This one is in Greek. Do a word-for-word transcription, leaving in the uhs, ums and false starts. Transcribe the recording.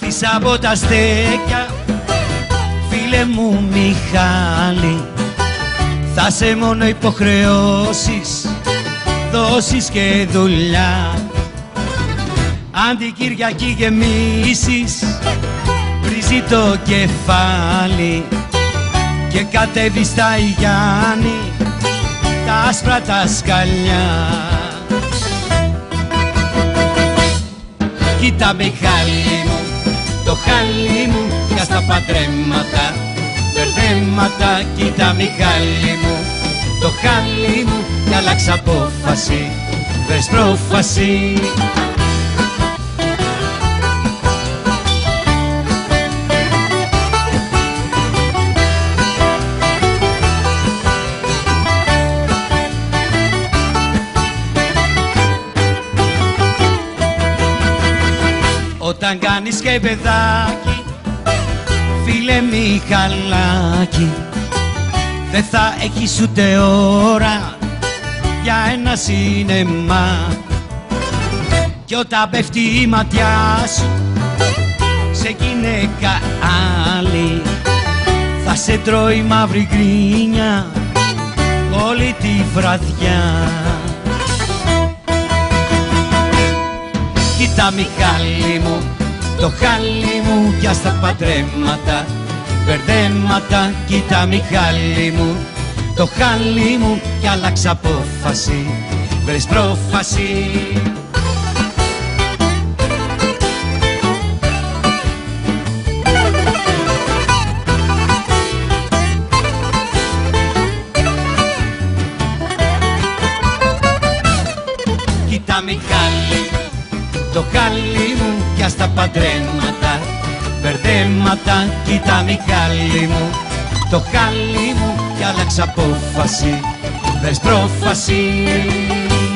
Ζήστησα από τα στέκια, φίλε μου Μιχάλη. Θα σε μόνο υποχρεώσεις, δώσεις και δουλειά. Αν την Κυριακή γεμίσεις, βρίζει το κεφάλι και κατέβει στα Ιγιάννη τα άσπρα τα σκαλιά. Κοίτα Μιχάλη μου, το χάλι μου πια στα πατρέματα, μπερδέματα. Κοίτα Μιχάλη μου, το χάλι μου κι άλλαξα απόφαση, βρες πρόφαση. Όταν κάνεις και παιδάκι, φίλε Μιχαλάκη, δεν θα έχεις ούτε ώρα για ένα σινεμά. Κι όταν πέφτει η ματιά σου σε γυναίκα άλλη, θα σε τρώει μαύρη γκρίνια όλη τη βραδιά. Κοίτα Μιχάλη μου, το χάλι μου πια στα πατρέματα, μπερδέματα. Κοίτα Μιχάλη μου, το χάλι μου κι άλλαξα απόφαση, βρες πρόφαση. Κοίτα Μιχάλη, το χάλι μου πια στα πατρέματα, μπερδέματα. Κοίτα Μιχάλη μου, το χάλι μου κι άλλαξα απόφαση, βρες πρόφαση.